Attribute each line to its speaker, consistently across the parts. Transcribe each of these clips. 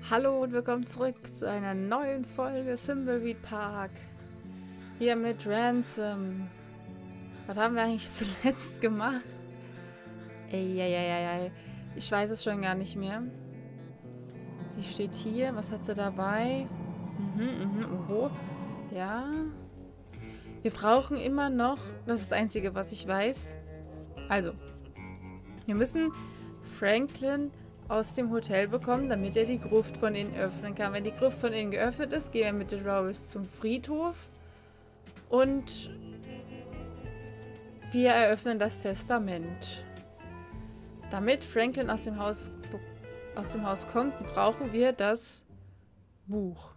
Speaker 1: Hallo und willkommen zurück zu einer neuen Folge Thimbleweed Park. Hier mit Ransom. Was haben wir eigentlich zuletzt gemacht? Ey. Ich weiß es schon gar nicht mehr. Sie steht hier. Was hat sie dabei? Oho. Ja. Wir brauchen immer noch... Das ist das Einzige, was ich weiß. Also. Wir müssen Franklin aus dem Hotel bekommen, damit er die Gruft von innen öffnen kann. Wenn die Gruft von innen geöffnet ist, gehen wir mit Dolores zum Friedhof und wir eröffnen das Testament. Damit Franklin aus dem Haus kommt, brauchen wir das Buch.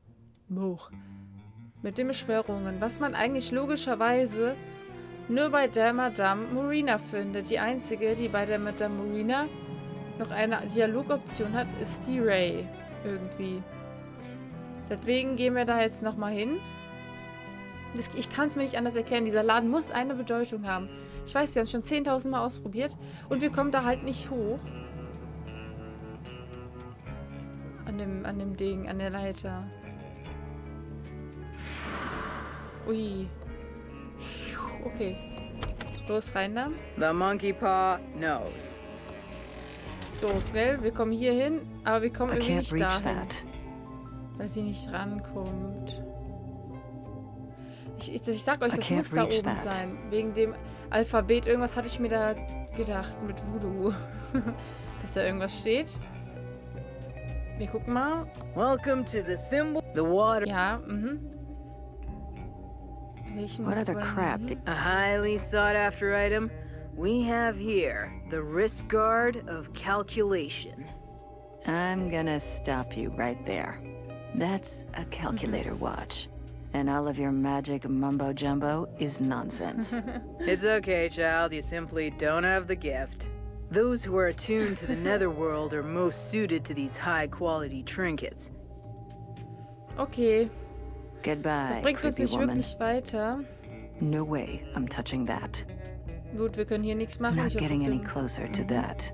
Speaker 1: Mit den Beschwörungen, was man eigentlich logischerweise nur bei der Madame Marina findet. Die einzige, die bei der Madame Marina noch eine Dialogoption hat, ist die Ray. Irgendwie. Deswegen gehen wir da jetzt nochmal hin. Ich kann es mir nicht anders erklären. Dieser Laden muss eine Bedeutung haben. Ich weiß, wir haben es schon 10.000 Mal ausprobiert. Und wir kommen da halt nicht hoch. An dem Ding, an der Leiter. Ui. Okay. Los, rein da.
Speaker 2: The monkey paw knows.
Speaker 1: So, schnell, wir kommen hier hin, aber wir kommen irgendwie nicht dahin. Weil sie nicht rankommt. Ich sag euch, das muss da oben sein. Wegen dem Alphabet. Irgendwas hatte ich mir da gedacht mit Voodoo. Dass da irgendwas steht. Wir gucken mal.
Speaker 2: Welcome to the thimble. The water.
Speaker 1: Ja, Welchen muss man...
Speaker 2: A highly sought after item. We have here the wrist guard of calculation.
Speaker 3: I'm gonna stop you right there. That's a calculator watch. And all of your magic mumbo-jumbo is nonsense.
Speaker 2: It's okay, child. You simply don't have the gift. Those who are attuned to the netherworld are most suited to these high-quality trinkets.
Speaker 1: Okay.
Speaker 3: Goodbye,
Speaker 1: Das bringt uns nicht wirklich weiter.
Speaker 3: No way I'm touching that.
Speaker 1: Gut, wir können hier nichts machen.
Speaker 3: Not getting any closer to that.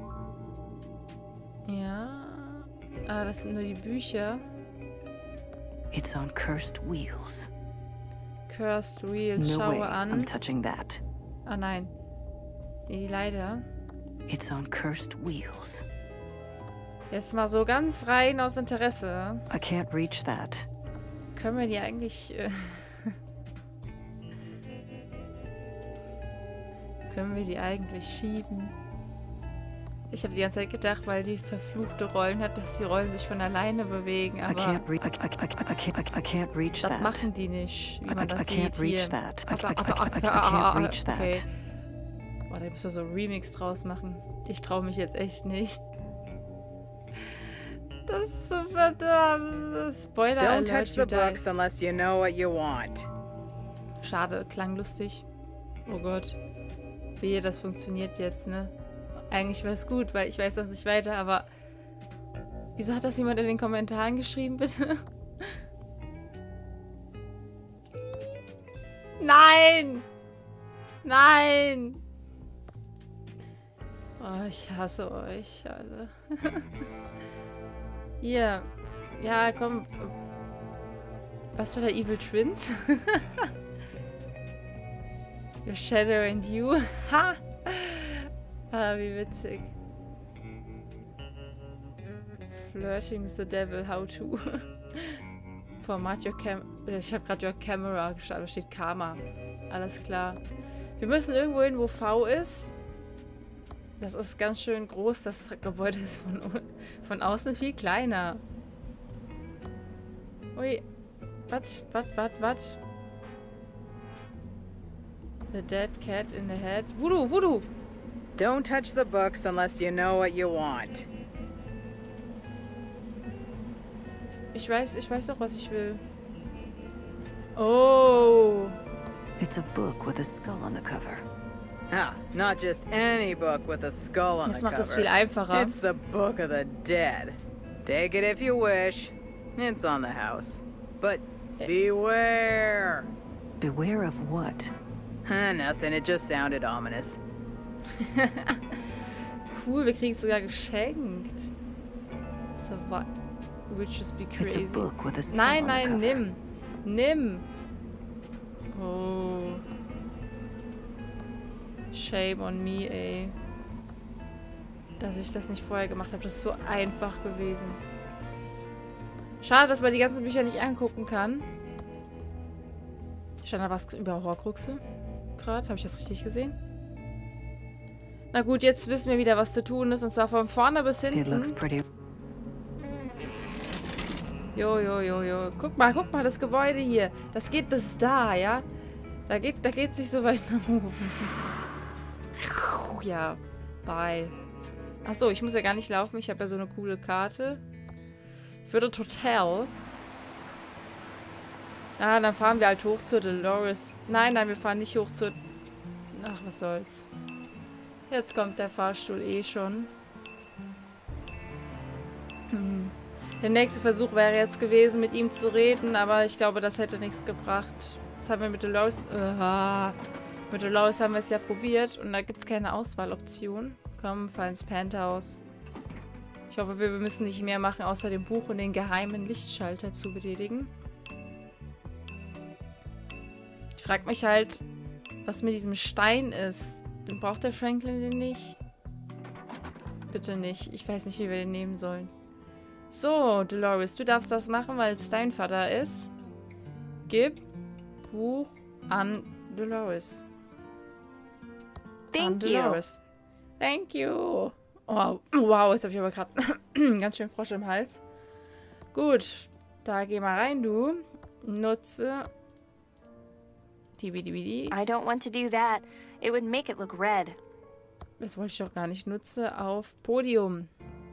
Speaker 1: Ja. Ah, das sind nur die Bücher.
Speaker 3: It's on cursed wheels.
Speaker 1: Cursed Wheels.
Speaker 3: No way
Speaker 1: Schaue an.
Speaker 3: I'm touching that.
Speaker 1: Ah, nein. Nee, leider.
Speaker 3: It's on cursed wheels.
Speaker 1: Jetzt mal so ganz rein aus Interesse.
Speaker 3: I can't reach that.
Speaker 1: Können wir die eigentlich... Können wir die eigentlich schieben? Ich habe die ganze Zeit gedacht, weil die verfluchte Rollen hat, dass die Rollen sich von alleine bewegen, aber
Speaker 3: I can't reach
Speaker 1: das
Speaker 3: that.
Speaker 1: machen die nicht, wie man
Speaker 3: I
Speaker 1: das
Speaker 3: can't
Speaker 1: sieht
Speaker 3: reach
Speaker 1: hier.
Speaker 3: that. I can't reach that.
Speaker 1: Okay. Boah, da müssen wir so ein Remix draus machen. Ich traue mich jetzt echt nicht. Das ist so verdammt. Spoiler
Speaker 2: Don't
Speaker 1: Alert,
Speaker 2: touch the books unless you know what you want.
Speaker 1: Schade, klang lustig. Oh Gott. Wehe, das funktioniert jetzt, ne? Eigentlich wäre es gut, weil ich weiß das nicht weiter, aber... Wieso hat das jemand in den Kommentaren geschrieben, bitte? Nein! Nein! Oh, ich hasse euch alle. Hier. Ja, komm. Was war da? Evil Twins? Your Shadow and You. Ha! Ah, wie witzig. Flirting with the Devil, how to. Format your cam... Ich habe gerade your camera geschaut, da steht Karma. Alles klar. Wir müssen irgendwo hin, wo V ist. Das ist ganz schön groß. Das Gebäude ist von außen viel kleiner. Ui. Was? The dead cat in the head. Voodoo!
Speaker 2: Don't touch the books unless you know what you want.
Speaker 1: Ich weiß doch, was ich will. Oh.
Speaker 3: It's a book with a skull on the cover.
Speaker 2: Ah, not just any book with a skull on
Speaker 1: Das
Speaker 2: the
Speaker 1: macht
Speaker 2: cover.
Speaker 1: es viel einfacher.
Speaker 2: It's the Book of the Dead. Take it if you wish. It's on the house. But beware!
Speaker 3: Beware of what?
Speaker 2: Nothing, it just sounded ominous.
Speaker 1: Cool, wir kriegen es sogar geschenkt. So, Witches be
Speaker 3: It's
Speaker 1: crazy.
Speaker 3: a book with a spell
Speaker 1: Nein,
Speaker 3: on the
Speaker 1: nein,
Speaker 3: cover.
Speaker 1: nimm. Nimm. Oh. Shame on me, ey. Dass ich das nicht vorher gemacht habe. Das ist so einfach gewesen. Schade, dass man die ganzen Bücher nicht angucken kann. Stand da was über Horcruxe? Gerade? Habe ich das richtig gesehen? Na gut, jetzt wissen wir wieder, was zu tun ist. Und zwar von vorne bis
Speaker 3: It looks
Speaker 1: hinten.
Speaker 3: pretty.
Speaker 1: Jo. Guck mal, das Gebäude hier. Das geht bis da, ja? Da geht's nicht so weit nach oben. Ja, bye. Achso, ich muss ja gar nicht laufen. Ich habe ja so eine coole Karte. Für das Hotel. Ah, dann fahren wir halt hoch zur Dolores. Nein, wir fahren nicht hoch zur... Ach, was soll's. Jetzt kommt der Fahrstuhl eh schon. Der nächste Versuch wäre jetzt gewesen, mit ihm zu reden, aber ich glaube, das hätte nichts gebracht. Das haben wir mit Dolores... Mit Dolores haben wir es ja probiert und da gibt es keine Auswahloption. Komm, fahr ins Penthouse. Ich hoffe, wir müssen nicht mehr machen, außer dem Buch und den geheimen Lichtschalter zu betätigen. Ich frage mich halt, was mit diesem Stein ist. Braucht der Franklin den nicht? Bitte nicht. Ich weiß nicht, wie wir den nehmen sollen. So, Dolores, du darfst das machen, weil es dein Vater ist. Gib Buch an Dolores.
Speaker 4: Thank you.
Speaker 1: Thank you. Oh, wow, jetzt habe ich aber gerade ganz schön Frosch im Hals. Gut, da geh mal rein, du. Nutze DVD.
Speaker 4: I don't want to do that. It would make it look red.
Speaker 1: Das wollte ich doch gar nicht. Nutze auf Podium.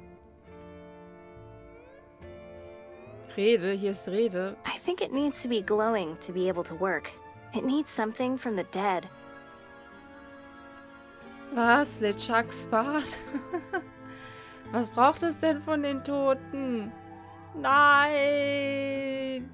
Speaker 1: Rede, hier ist Rede.
Speaker 4: I think it needs to be glowing to be able to work. It needs something from the dead.
Speaker 1: Was? LeChucks Bart? Was braucht es denn von den Toten? Nein!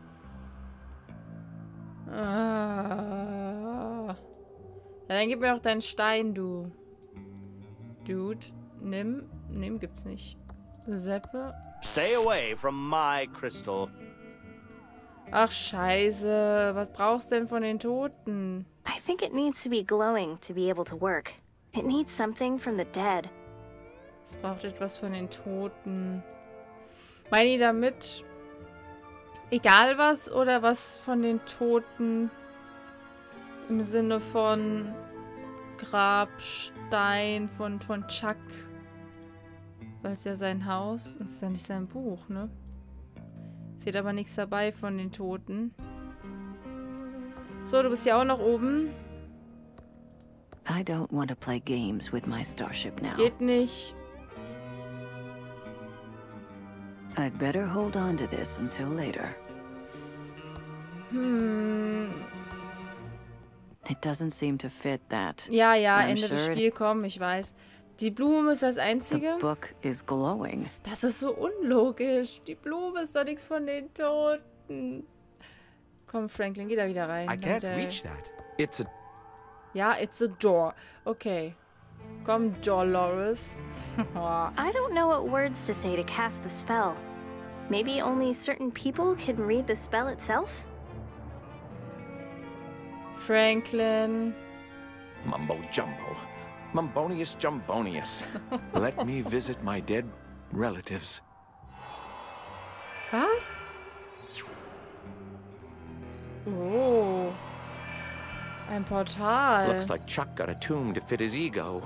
Speaker 1: Ah. Ja, dann gib mir doch deinen Stein, du. Dude, nimm. Gibt's nicht. Seppe.
Speaker 5: Stay away from my crystal.
Speaker 1: Ach, scheiße. Was brauchst du denn von den Toten?
Speaker 4: I think it needs to be glowing to be able to work. It needs something from the dead.
Speaker 1: Es braucht etwas von den Toten. Meine ich damit egal was oder was von den Toten im Sinne von Grabstein von Chuck? Weil es ja sein Haus, das ist ja nicht sein Buch, ne? Steht aber nichts dabei von den Toten. So, du bist ja auch noch oben.
Speaker 3: I don't want to play games with my starship now.
Speaker 1: Geht nicht.
Speaker 3: I'd better hold on to this until later. It doesn't seem to fit that.
Speaker 1: Ja,
Speaker 3: I'm
Speaker 1: Ende des
Speaker 3: sure
Speaker 1: Spiels kommen, ich weiß. Die Blume ist das
Speaker 3: The
Speaker 1: Einzige.
Speaker 3: book is glowing.
Speaker 1: Das ist so unlogisch. Die Blume ist doch nichts von den Toten. Komm, Franklin, geh da wieder rein.
Speaker 6: I can't reach that. It's a...
Speaker 1: Ja, it's a door. Okay. Komm, Dolores.
Speaker 4: I don't know what words to say to cast the spell. Maybe only certain people can read the spell itself?
Speaker 1: Franklin.
Speaker 6: Mumbo jumbo. Mumbonius jumbonius. Let me visit my dead relatives.
Speaker 1: Was? Oh. Ein Portal.
Speaker 6: Looks like Chuck got a tomb to fit his ego.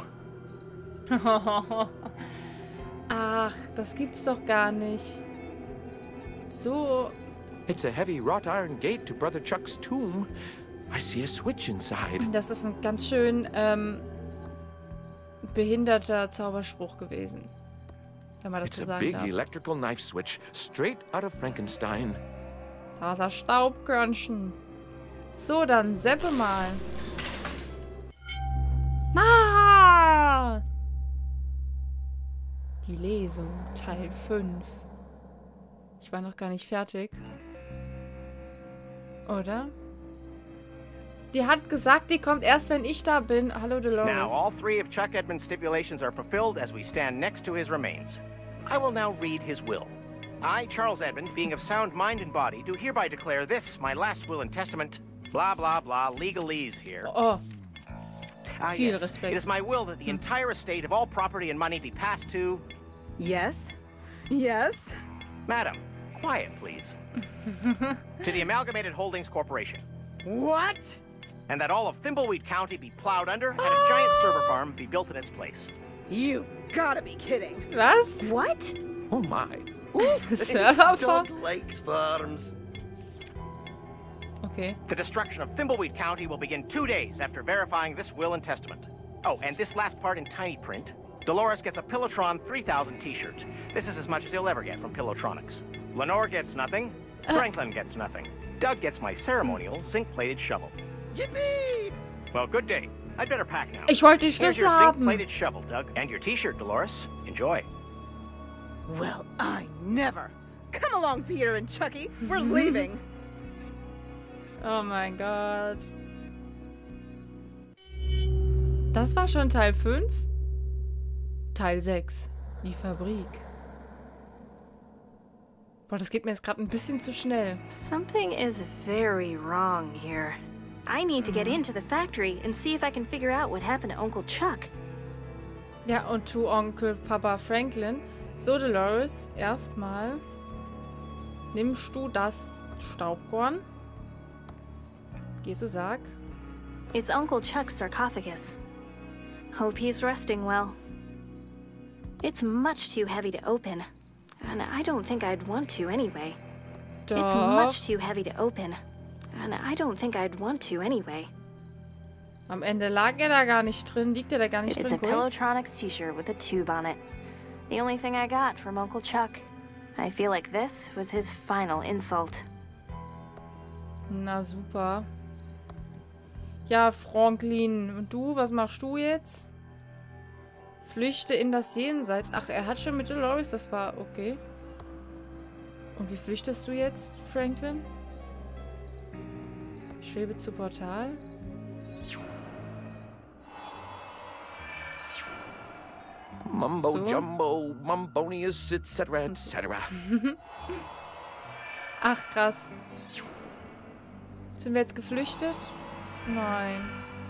Speaker 1: Ach, das gibt's doch gar nicht. So.
Speaker 6: It's a heavy wrought iron gate to Brother Chuck's tomb. I see a switch inside.
Speaker 1: Das ist ein ganz schön behinderter Zauberspruch gewesen. Wenn man
Speaker 6: It's
Speaker 1: dazu
Speaker 6: a
Speaker 1: sagen
Speaker 6: big
Speaker 1: darf.
Speaker 6: electrical knife switch straight out of Frankenstein.
Speaker 1: Da ist ein Staubkörnchen. So, dann seppe mal. Ah! Die Lesung, Teil 5. Ich war noch gar nicht fertig. Oder? Die hat gesagt, die kommt erst, wenn ich da bin. Hallo, Dolores.
Speaker 7: Now, all three of Chuck Edmund's stipulations are fulfilled as we stand next to his remains. I will now read his will. I, Charles Edmund, being of sound mind and body, do hereby declare this, my last will and testament, blah, blah, blah, legalese here.
Speaker 1: Oh, viel
Speaker 7: Yes.
Speaker 1: Respekt.
Speaker 7: It is my will that the entire estate of all property and money be passed to...
Speaker 2: Yes? Yes?
Speaker 7: Madam, quiet, please. To the Amalgamated Holdings Corporation.
Speaker 2: What?
Speaker 7: And that all of Thimbleweed County be plowed under and a giant server farm be built in its place.
Speaker 2: You've gotta be kidding.
Speaker 1: Was?
Speaker 4: What?
Speaker 6: Oh my.
Speaker 1: Serverfarm?
Speaker 8: Lakes Farms.
Speaker 1: Okay.
Speaker 7: The destruction of Thimbleweed County will begin 2 days after verifying this will and testament. Oh, and this last part in tiny print. Dolores gets a Pillotron 3000 t-shirt. This is as much as he'll ever get from Pillotronics. Lenore gets nothing. Franklin gets nothing. Doug gets my ceremonial zinc-plated shovel.
Speaker 8: Yippee!
Speaker 7: Well, good day. I'd better pack now.
Speaker 1: Ich wollte die
Speaker 7: Here's
Speaker 1: Schlüssel
Speaker 7: your
Speaker 1: haben.
Speaker 7: zinc-plated shovel, Doug. And your t-shirt, Dolores. Enjoy.
Speaker 2: Well, I never. Come along, Peter and Chucky. We're leaving.
Speaker 1: Oh mein Gott. Das war schon Teil 5? Teil 6. Die Fabrik. Boah, das geht mir jetzt gerade ein bisschen zu schnell.
Speaker 4: Something is very wrong here. I need to get into the factory and see if I can figure out what happened to Uncle Chuck.
Speaker 1: Ja, und zu Onkel Papa Franklin. So, Dolores, erstmal nimmst du das Staubkorn. Geh so, sag.
Speaker 4: It's Uncle Chuck's sarcophagus. Hope he's resting well. It's much too heavy to open, and I don't think I'd want to anyway. It's
Speaker 1: Doch.
Speaker 4: much too heavy to open, and I don't think I'd want to anyway.
Speaker 1: Am Ende lag er da gar nicht drin. Liegt er da gar nicht
Speaker 4: It's
Speaker 1: drin?
Speaker 4: a
Speaker 1: Cool.
Speaker 4: Pillotronics t-shirt with a tube on it. The only thing I got from Uncle Chuck. I feel like this was his final insult.
Speaker 1: Na super. Ja, Franklin. Und du, was machst du jetzt? Flüchte in das Jenseits. Ach, er hat schon mit Dolores, das war okay. Und wie flüchtest du jetzt, Franklin? Schwebe zu Portal.
Speaker 6: Mumbo
Speaker 1: So.
Speaker 6: jumbo, mumbonius, etc., etc.
Speaker 1: Ach, krass. Sind wir jetzt geflüchtet? Nein.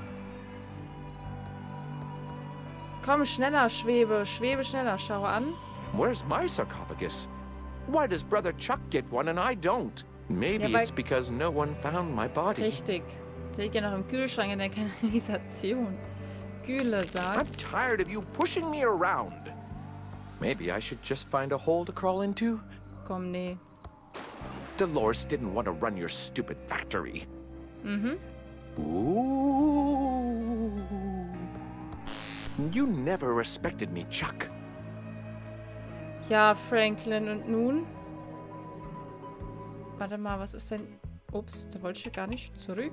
Speaker 1: Komm, schneller, Schwebe. Schwebe schneller. Schau an.
Speaker 6: Where's my sarcophagus? Why does Brother Chuck get one and I don't? Maybe
Speaker 1: Ja, weil-
Speaker 6: it's because no one found my body.
Speaker 1: Richtig. Der liegt ja noch im Kühlschrank in der Kanalisation. Kühle sagt.
Speaker 6: I'm tired of you pushing me around. Maybe I should just find a hole to crawl into?
Speaker 1: Komm, nee.
Speaker 6: Dolores didn't want to run your stupid factory.
Speaker 1: Mhm.
Speaker 6: Ooh. You never respected me, Chuck.
Speaker 1: Ja, Franklin, und nun? Warte mal, was ist denn... Ups, da wollte ich ja gar nicht zurück.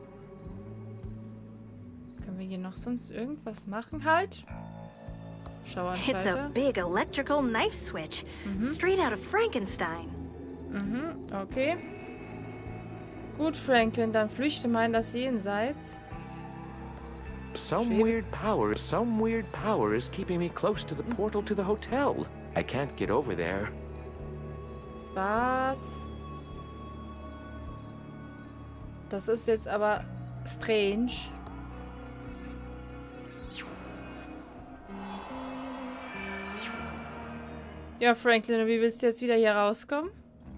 Speaker 1: Können wir hier noch sonst irgendwas machen? Halt!
Speaker 4: It's
Speaker 1: Schauanschalter.
Speaker 4: a big electrical knife switch, straight out of Frankenstein.
Speaker 1: Mhm, okay. Gut, Franklin, dann flüchte mal in das Jenseits.
Speaker 6: Some weird power is keeping me close to the portal to the hotel. I can't get over there.
Speaker 1: Was? Das ist jetzt aber strange. Ja, Franklin, und wie willst du jetzt wieder hier rauskommen?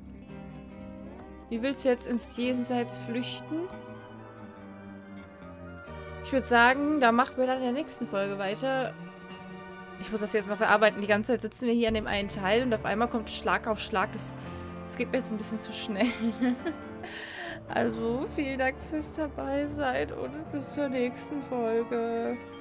Speaker 1: Wie willst du jetzt ins Jenseits flüchten? Ich würde sagen, da machen wir dann in der nächsten Folge weiter. Ich muss das jetzt noch verarbeiten. Die ganze Zeit sitzen wir hier an dem einen Teil und auf einmal kommt Schlag auf Schlag. Das geht mir jetzt ein bisschen zu schnell. Also, vielen Dank fürs Dabeisein und bis zur nächsten Folge.